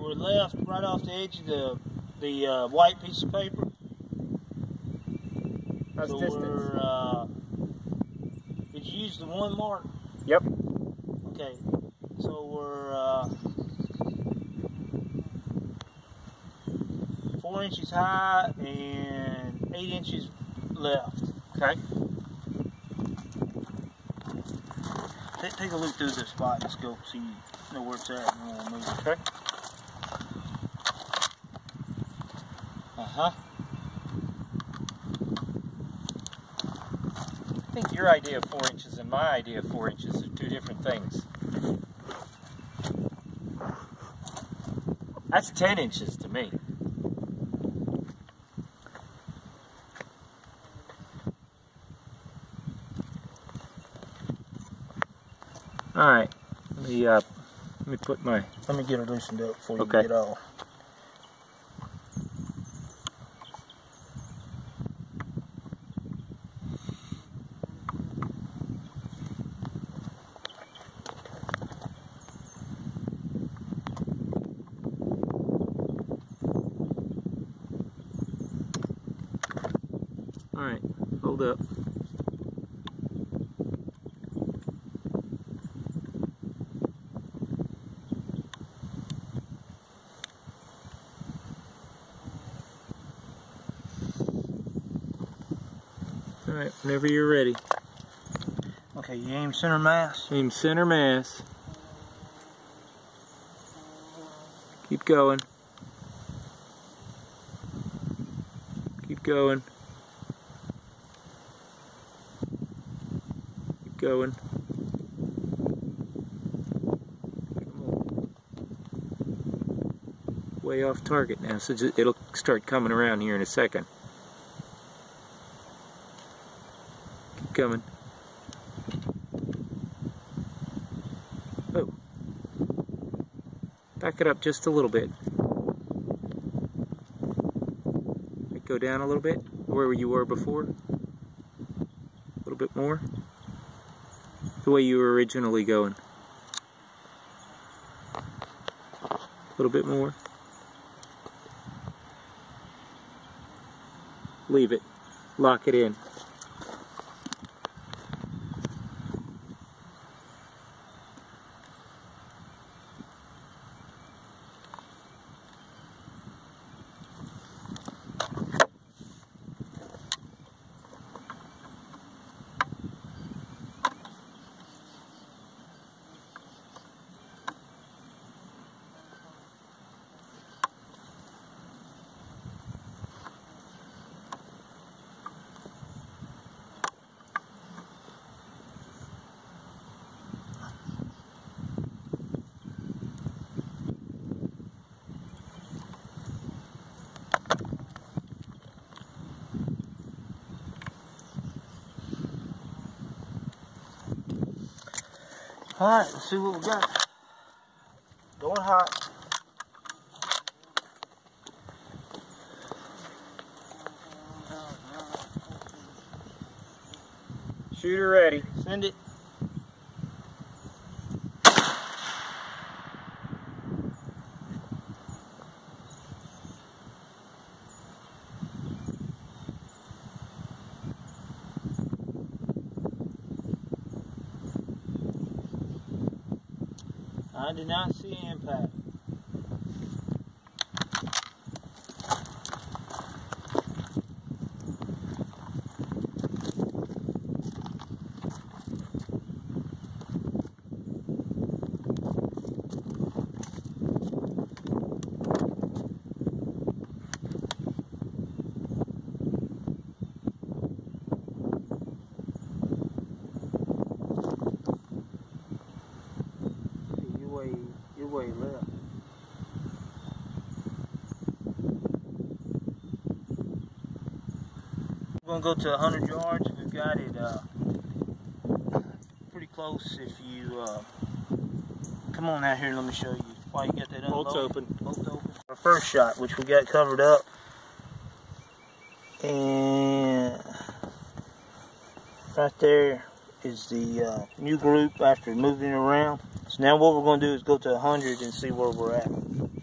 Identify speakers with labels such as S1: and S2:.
S1: we're left right off the edge of the white piece of paper.
S2: How's
S1: so
S2: distance?
S1: Did you use the 1 mark?
S2: Yep.
S1: Okay. So we're 4 inches high and 8 inches left.
S2: Okay.
S1: Take a look through this spot and scope so you know where it's at and we'll move it.
S2: Okay.
S1: Uh-huh.
S2: I think your idea of 4 inches and my idea of 4 inches are 2 different things. That's 10 inches to me. All right, let me put my.
S1: Let me get it loosened up before you
S2: Okay.
S1: get off.
S2: All right, hold up. All right, whenever you're ready.
S1: Okay, you aim center mass.
S2: Aim center mass. Keep going. Keep going. Keep going. Way off target now, so it'll start coming around here in a second. Keep coming. Oh. Back it up just a little bit. Go down a little bit, where you were before. A little bit more. The way you were originally going. A little bit more. Leave it. Lock it in.
S1: Alright, let's see what we got. Going hot.
S2: Shooter ready.
S1: Send it. I did not see impact. Your way left. We're gonna go to 100 yards. We've got it pretty close. If you come on out here and let me show you why you got that unloaded.
S2: Bolt's open.
S1: Bolt's open. Our first shot, which we got covered up, and right there is the new group after moving it around. So now what we're going to do is go to 100 and see where we're at.